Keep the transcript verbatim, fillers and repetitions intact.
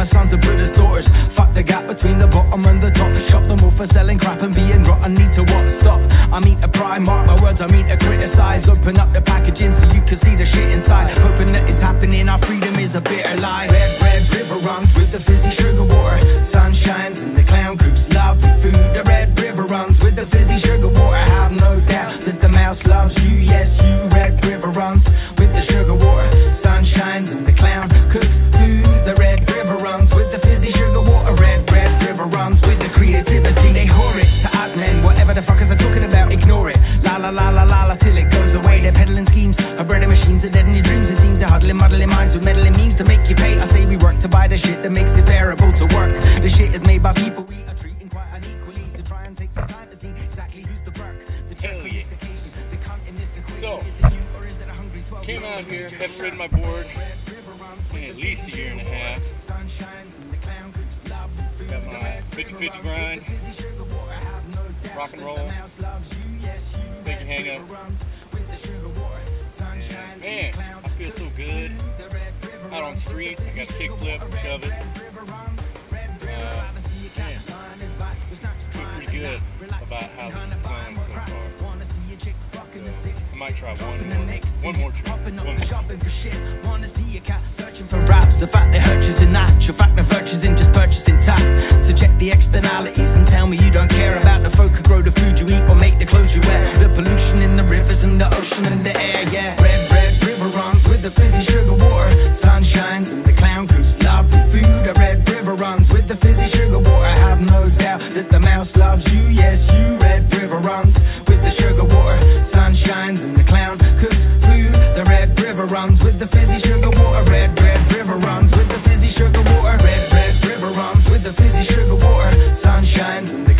my sons are Buddha's daughters. Fuck the gap between the bottom and the top. Shop them all for selling crap and being rotten. Need to what? Stop. I mean to Primark, my words I mean to criticize. Open up the packaging so you can see the shit inside. Hoping that it's happening, our freedom is a bitter lie. Red, red river runs with the fizzy sugar water. Sun shines and the clown cooks lovely food. The red river runs with the fizzy sugar water. Have no doubt that the mouse loves you. Yes, you. Red river runs with the sugar water. Sun shines and the clown cooks food. The red river runs with the fizzy sugar water. Red, red river runs with the creativity. They whore it to admin. Whatever the fuckers they're talking about, ignore it. La la la la la la till it goes away. They're peddling schemes, are breading machines, are dead in your dreams. It seems they're huddling, muddling minds with meddling memes to make you pay. I say we work to buy the shit that makes it bearable to work. The shit is made by people we are treating quite unequally. So try and take some time to see exactly who's the work. The jerk on this occasion, the cunt in this equation. Is it you or is it a hungry twelve? Came out here, haven't ridden my board in at least a year and a half. Got my fifty fifty grind, rock and roll, big hang up. And man, I feel so good. Out on the street, I got a kick flip, shove it. Uh, man, I feel pretty good about how this is going so far. So, I might try one more, one more trip. One more. For raps, the fact they hurt you's in that. Your fact the virtue's in just purchasing tap. So check the externalities and tell me you don't care about the folk who grow the food you eat or make the clothes you wear. The pollution in the rivers and the ocean and the air, yeah. Red, red river runs with the fizzy sugar water. Sun shines and the clown cooks lovely food. A red river runs with the fizzy sugar water. I have no doubt that the mouse loves you. Yes, you. Red river runs with the sugar water. Sun shines and the clown cooks food. The red river runs with the fizzy sugar water. Red, red river runs with the fizzy sugar water. Red, red river runs with the fizzy sugar water. Sun shines and the